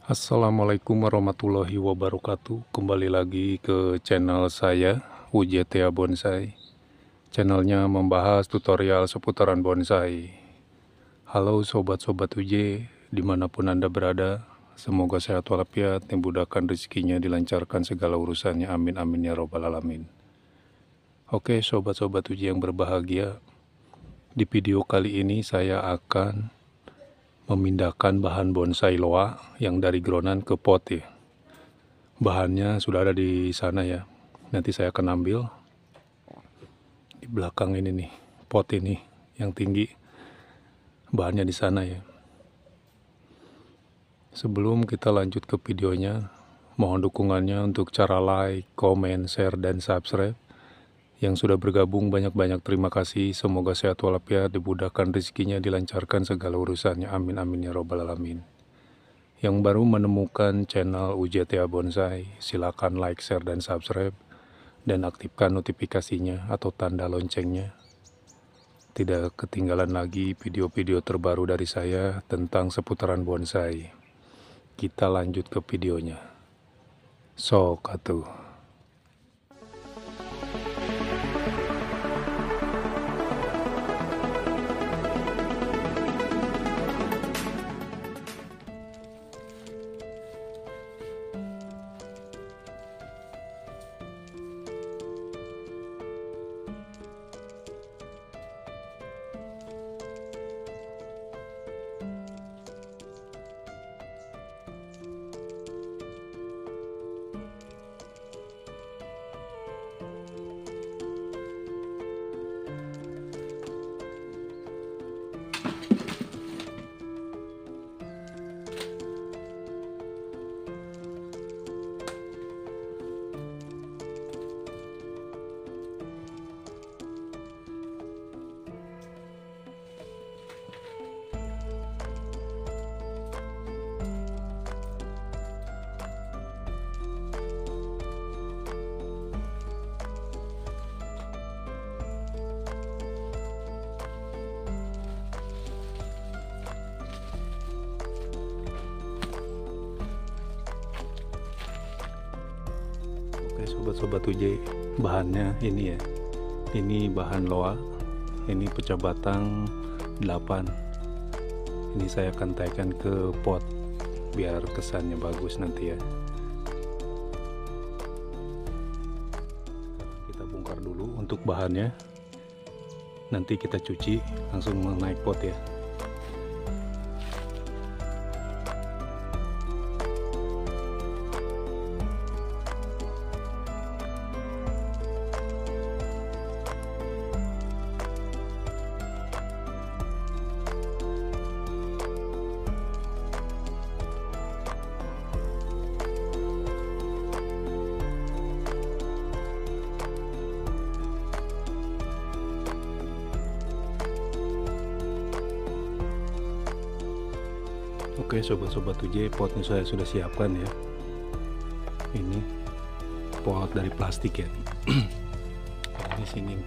Assalamualaikum warahmatullahi wabarakatuh. Kembali lagi ke channel saya, UJTA Bonsai. Channelnya membahas tutorial seputaran bonsai. Halo sobat-sobat UJ, dimanapun Anda berada. Semoga sehat walafiat, dimudahkan rezekinya, dilancarkan segala urusannya. Amin amin ya robbal alamin. Oke sobat-sobat UJ yang berbahagia, di video kali ini saya akan memindahkan bahan bonsai loa yang dari gronan ke pot ya. Bahannya sudah ada di sana ya. Nanti saya akan ambil di belakang ini nih, pot ini yang tinggi. Bahannya di sana ya. Sebelum kita lanjut ke videonya, mohon dukungannya untuk cara like, komen, share, dan subscribe. Yang sudah bergabung banyak-banyak terima kasih. Semoga sehat walafiat, dimudahkan rezekinya, dilancarkan segala urusannya. Amin amin ya robbal alamin. Yang baru menemukan channel UJTA Bonsai, silakan like, share, dan subscribe, dan aktifkan notifikasinya atau tanda loncengnya. Tidak ketinggalan lagi video-video terbaru dari saya tentang seputaran bonsai. Kita lanjut ke videonya. Sok atuh. Oke sobat-sobat UJ, bahannya ini ya. Ini bahan loa, ini pecah batang 8. Ini saya akan taikan ke pot biar kesannya bagus nanti ya. Kita bongkar dulu untuk bahannya. Nanti kita cuci langsung naik pot ya. Oke sobat-sobat UJ, potnya saya sudah siapkan ya. Ini pot dari plastik ya. Di sini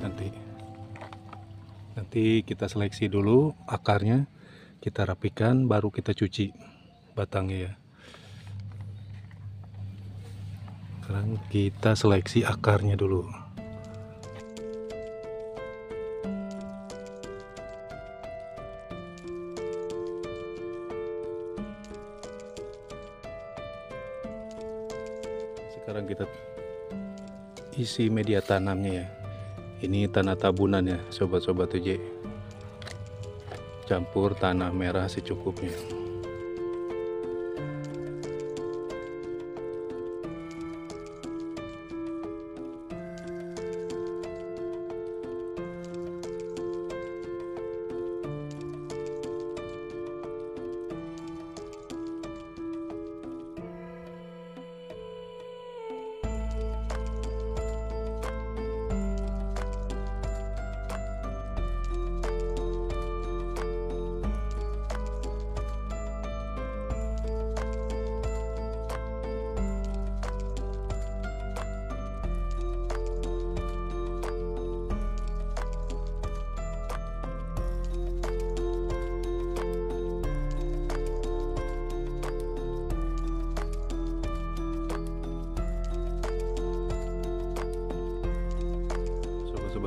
nanti kita seleksi dulu akarnya, kita rapikan, baru kita cuci batangnya ya. Sekarang kita seleksi akarnya dulu. Sekarang kita isi media tanamnya ya. Ini tanah tabunan ya sobat-sobat UJ. Campur tanah merah secukupnya.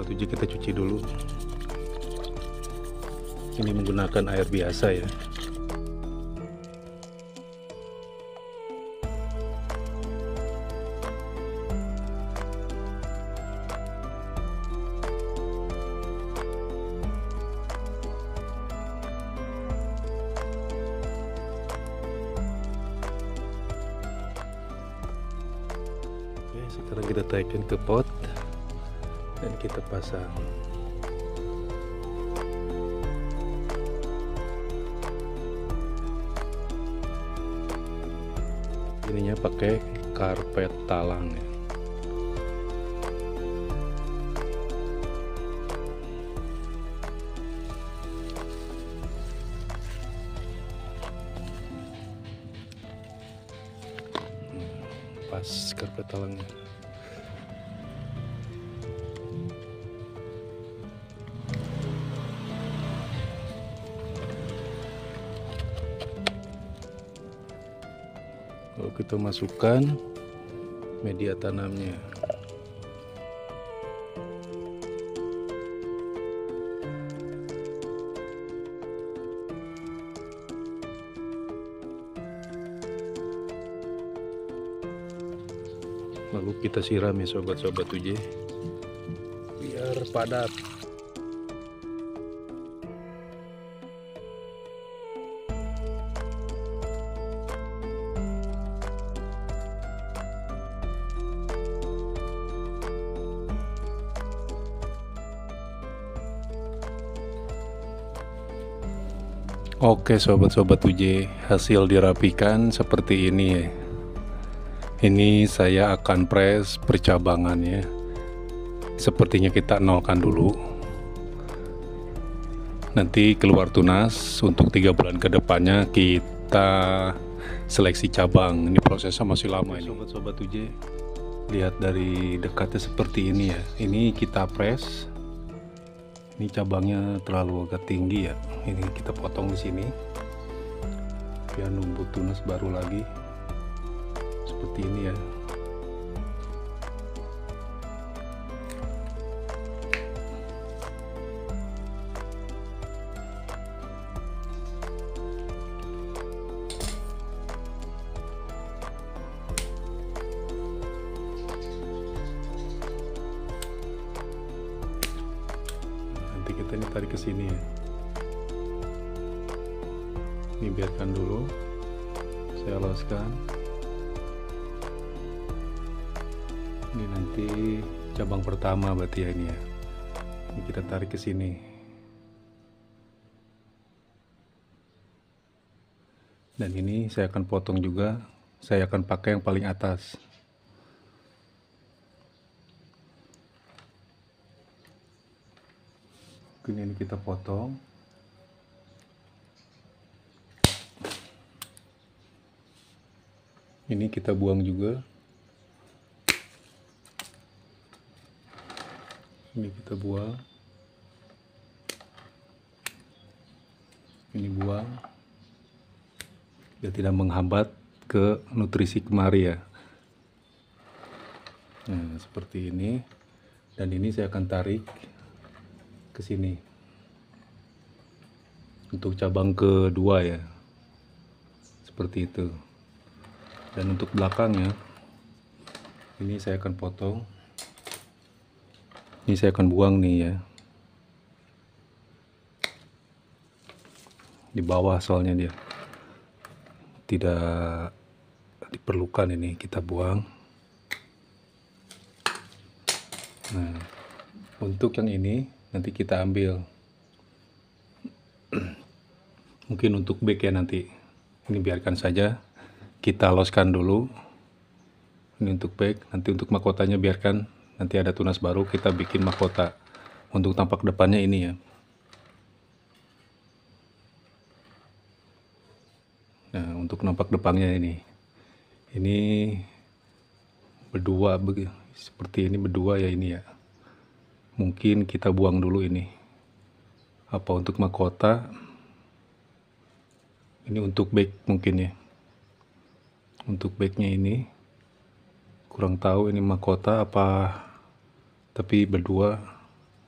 sobat uji, kita cuci dulu. Ini menggunakan air biasa ya. Oke, sekarang kita taikkan ke pot dan kita pasang. Ininya pakai karpet talang ya. Pas karpet talangnya. Lalu kita masukkan media tanamnya. Lalu kita siram ya sobat-sobat uji, biar padat. Oke sobat-sobat uji, hasil dirapikan seperti ini ya. Ini saya akan press percabangannya. Sepertinya kita nolkan dulu. Nanti keluar tunas, untuk 3 bulan ke depannya kita seleksi cabang. Ini prosesnya masih lama ini. Sobat-sobat uji, lihat dari dekatnya seperti ini ya. Ini kita press. Ini cabangnya terlalu agak tinggi ya. Ini kita potong di sini biar numbuh tunas baru lagi. Seperti ini ya. Nanti kita ini tarik ke sini ya. Ini biarkan dulu, saya loskan. Ini nanti cabang pertama berarti ya ini ya. Ini kita tarik ke sini. Dan ini saya akan potong juga. Saya akan pakai yang paling atas. Ini kita potong. Ini kita buang juga. Ini kita buang. Ini buang. Biar tidak menghambat ke nutrisi kemari ya. Nah, seperti ini. Dan ini saya akan tarik ke sini. Untuk cabang kedua ya. Seperti itu. Dan untuk belakangnya, ini saya akan potong. Ini saya akan buang nih ya. Di bawah soalnya dia tidak diperlukan, ini kita buang. Nah, untuk yang ini nanti kita ambil. Mungkin untuk back ya nanti. Ini biarkan saja. Kita loskan dulu. Ini untuk back. Nanti untuk mahkotanya biarkan. Nanti ada tunas baru kita bikin mahkota. Untuk tampak depannya ini ya. Nah, untuk nampak depannya ini. Ini berdua, seperti ini berdua ya ini ya. Mungkin kita buang dulu ini. Apa untuk mahkota? Ini untuk back mungkin ya. Untuk backnya ini kurang tahu ini mahkota apa, tapi berdua.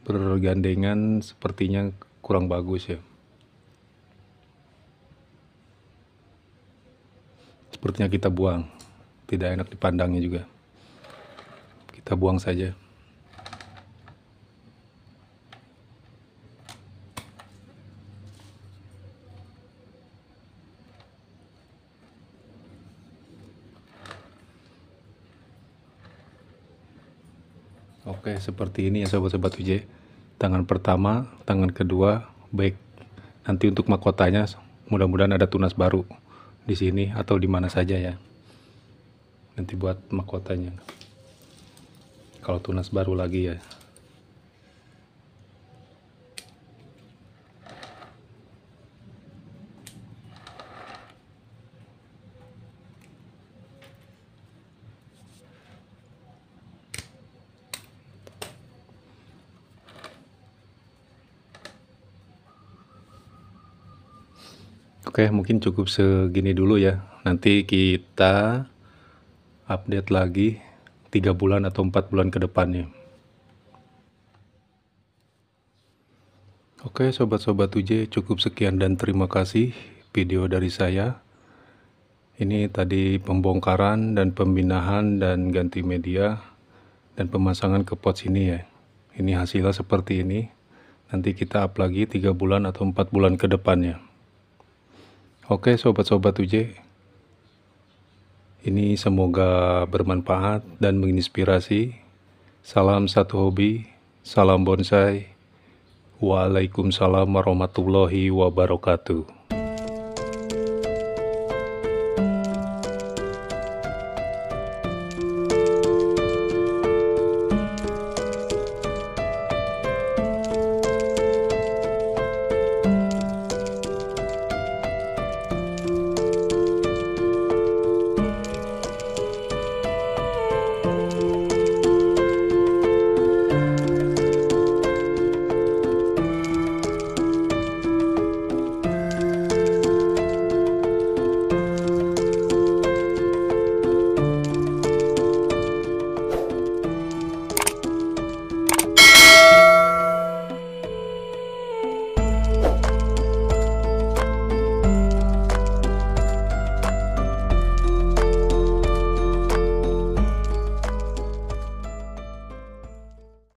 bergandengan sepertinya kurang bagus ya. Sepertinya kita buang, tidak enak dipandangnya juga. Kita buang saja. Oke, seperti ini ya sobat-sobat UJ. Tangan pertama, tangan kedua, baik. Nanti untuk mahkotanya, mudah-mudahan ada tunas baru di sini atau di mana saja ya. Nanti buat mahkotanya. Kalau tunas baru lagi ya. Oke, mungkin cukup segini dulu ya. Nanti kita update lagi 3 bulan atau 4 bulan ke depannya. Oke, sobat-sobat UJ, cukup sekian dan terima kasih video dari saya. Ini tadi pembongkaran dan pembinahan dan ganti media dan pemasangan ke pot sini ya. Ini hasilnya seperti ini. Nanti kita up lagi 3 bulan atau 4 bulan ke depannya. Oke sobat-sobat UJ, ini semoga bermanfaat dan menginspirasi. Salam satu hobi, salam bonsai. Waalaikumsalam warahmatullahi wabarakatuh.